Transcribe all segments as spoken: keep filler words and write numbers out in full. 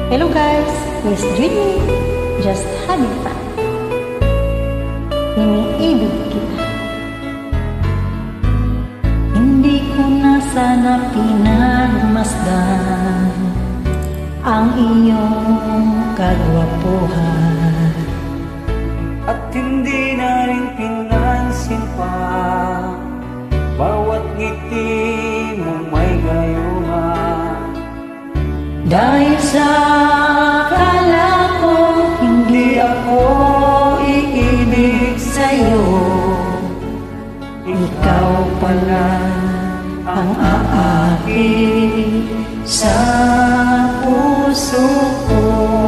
Hello guys, here's Dreamy, just having fun. Iniibig kita. Hindi ko na sana pinagmasdan ang iyong kagwapuhan, at hindi na rin pinansin pa bawat ngiti mong may gayuma. Dahil sa akala ko hindi ako iibig sa'yo, ikaw pala ang aakit sa puso ko.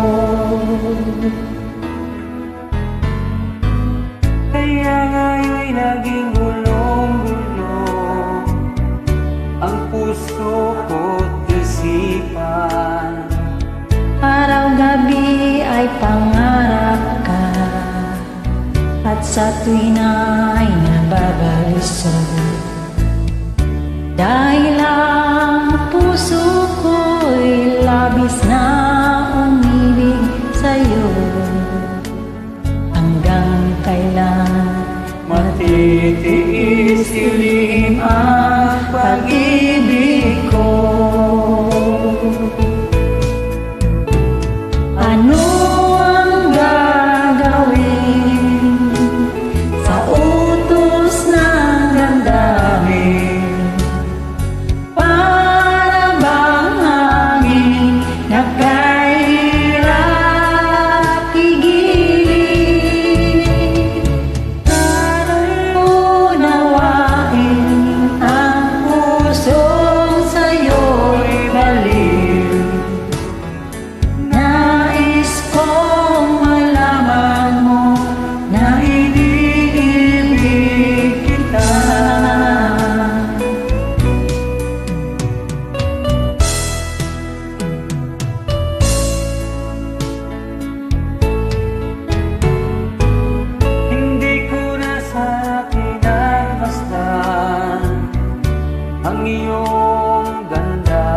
Kaya nga'y naging gulong-gulo ang puso ko't isipan. Araw-gabi ay pangarap ka, at sa tuwin ay nababalisod. Dahil ang puso ko'y labis na umibig sa'yo, hanggang kailan matitiis ilim ang pag-ibig ko. Ano ang gagawin sa utos ng damdamin? Para bang hangin na kahirap higilin, parang unawain ang pusong sa'yo'y baliw. Nais kong malaman mo na iniibig kita. Hindi ko na sana pinagmasdan ang iyong ganda,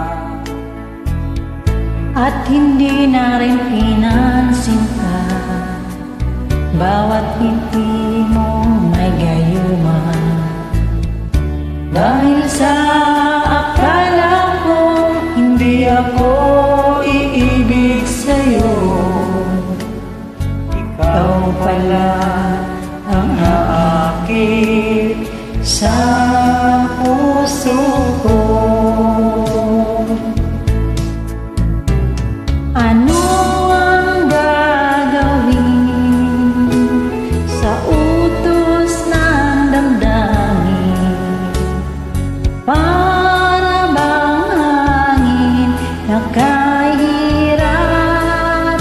At hindi na rin pinansin ka bawat ngiti mong may gayuma. Dahil sa akala ko hindi ako iibig sa'yo, ikaw pala ang aakit sa puso ko. Ano ang gagawin sa utos ng damdamin? Para bang hangin na kahirap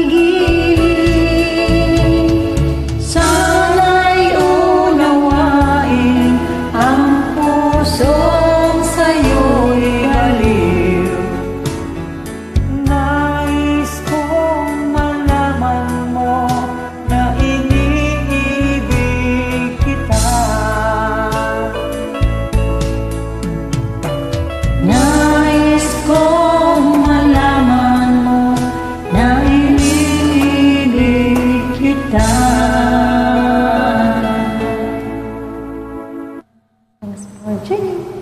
higilin? Sana'y unawain ang pusong sa'yo'y baliw. Nais kong malaman mo na iniibig kita. Nais kong malaman mo na iniibig kita. Thanks for tuning.